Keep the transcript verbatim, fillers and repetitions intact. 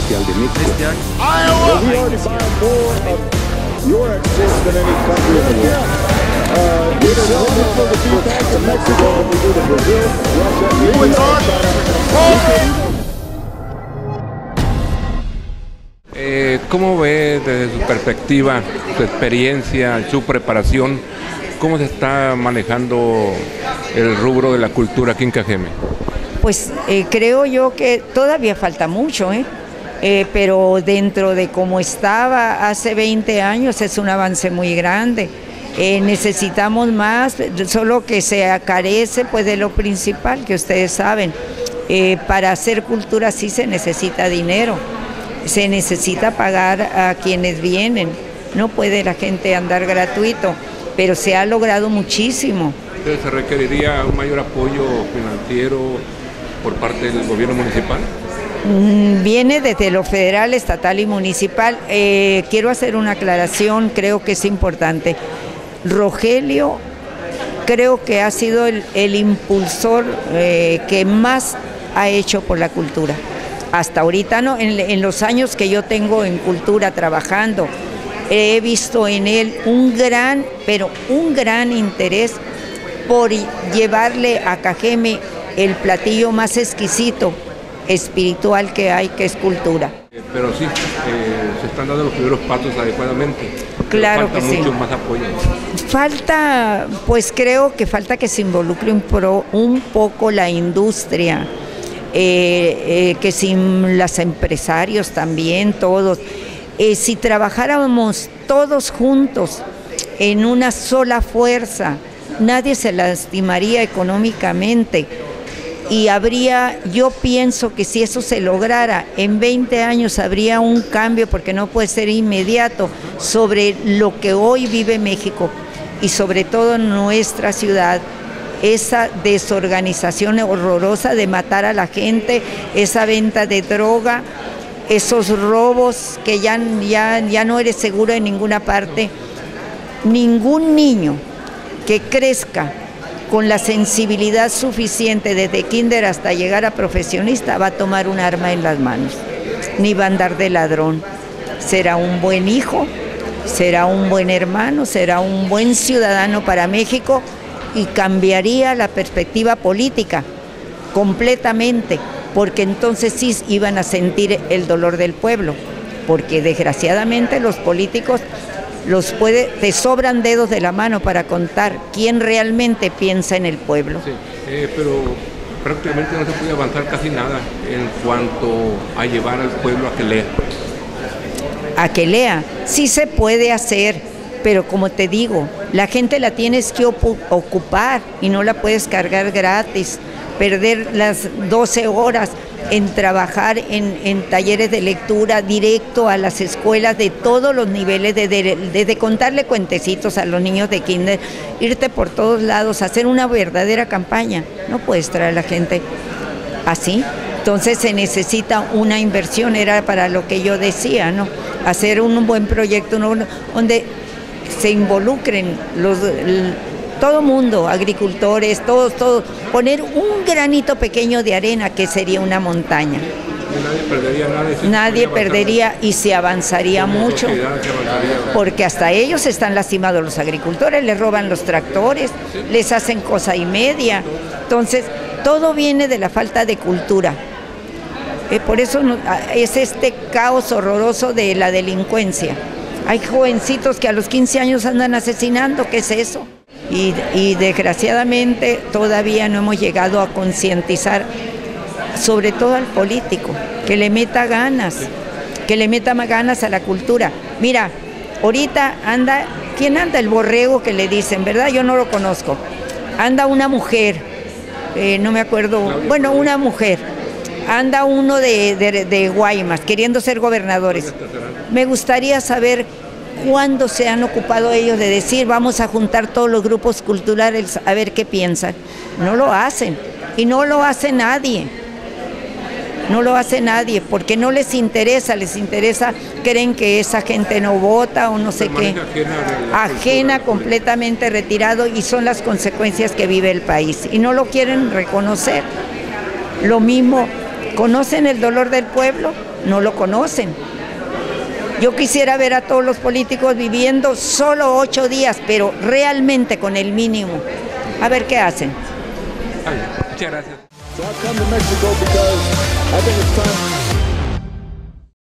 Comercial de México. Este año. Well, we already buy more of your exports than any country in the world. Uh, we sell more exports to Mexico than we do to Brazil, Russia, India, China. Eh, ¿Cómo ve desde su perspectiva, su experiencia, su preparación, cómo se está manejando el rubro de la cultura aquí en Cajeme? Pues eh, creo yo que todavía falta mucho, ¿eh? Eh, pero dentro de cómo estaba hace veinte años es un avance muy grande. Eh, necesitamos más, solo que se carece pues de lo principal que ustedes saben. Eh, para hacer cultura sí se necesita dinero, se necesita pagar a quienes vienen, no puede la gente andar gratuito, pero se ha logrado muchísimo. ¿Se requeriría un mayor apoyo financiero por parte del gobierno municipal? Viene desde lo federal, estatal y municipal. Eh, quiero hacer una aclaración, creo que es importante. Rogelio creo que ha sido el, el impulsor eh, que más ha hecho por la cultura. Hasta ahorita no, en, en los años que yo tengo en cultura trabajando, he visto en él un gran, pero un gran interés por llevarle a Cajeme el platillo más exquisito, espiritual que hay, que es cultura. Eh, pero sí, eh, se están dando los primeros pasos adecuadamente. Claro falta que mucho sí. más apoyo. Falta, pues creo que falta que se involucre un, pro, un poco la industria, eh, eh, que sin los empresarios también, todos. Eh, si trabajáramos todos juntos en una sola fuerza, nadie se lastimaría económicamente. Y habría, yo pienso que si eso se lograra, en veinte años habría un cambio, porque no puede ser inmediato, sobre lo que hoy vive México y sobre todo nuestra ciudad, esa desorganización horrorosa de matar a la gente, esa venta de droga, esos robos que ya, ya, ya no eres seguro en ninguna parte. Ningún niño que crezca con la sensibilidad suficiente desde kinder hasta llegar a profesionista va a tomar un arma en las manos, ni va a andar de ladrón. Será un buen hijo, será un buen hermano, será un buen ciudadano para México y cambiaría la perspectiva política completamente, porque entonces sí iban a sentir el dolor del pueblo, porque desgraciadamente los políticos los puede, te sobran dedos de la mano para contar quién realmente piensa en el pueblo. Sí, eh, pero prácticamente no se puede avanzar casi nada en cuanto a llevar al pueblo a que lea. A que lea, sí se puede hacer, pero como te digo, la gente la tienes que ocupar y no la puedes cargar gratis, perder las doce horas en trabajar en, en talleres de lectura directo a las escuelas de todos los niveles, desde de, de contarle cuentecitos a los niños de kinder, irte por todos lados, hacer una verdadera campaña. No puedes traer a la gente así. Entonces se necesita una inversión, era para lo que yo decía, ¿no? Hacer un buen proyecto, ¿no?, donde se involucren los... El, todo mundo, agricultores, todos, todos, poner un granito pequeño de arena que sería una montaña. Nadie perdería nada. Nadie perdería y se avanzaría mucho, porque hasta ellos están lastimados los agricultores, les roban los tractores, les hacen cosa y media. Entonces, todo viene de la falta de cultura. Eh, por eso no, es este caos horroroso de la delincuencia. Hay jovencitos que a los quince años andan asesinando, ¿qué es eso? Y, y desgraciadamente todavía no hemos llegado a concientizar, sobre todo al político, que le meta ganas, que le meta más ganas a la cultura. Mira, ahorita anda, ¿quién anda? El borrego que le dicen, ¿verdad? Yo no lo conozco. Anda una mujer, eh, no me acuerdo, bueno, una mujer, anda uno de, de, de Guaymas, queriendo ser gobernadores. Me gustaría saber cuándo se han ocupado ellos de decir vamos a juntar todos los grupos culturales a ver qué piensan. No lo hacen, y no lo hace nadie, no lo hace nadie, porque no les interesa, les interesa, creen que esa gente no vota o no sé qué, ajena, completamente retirado, y son las consecuencias que vive el país, y no lo quieren reconocer. Lo mismo ¿Conocen el dolor del pueblo? No lo conocen. Yo quisiera ver a todos los políticos viviendo solo ocho días, pero realmente con el mínimo. A ver qué hacen. Muchas gracias. So I've come to Mexico because I think it's time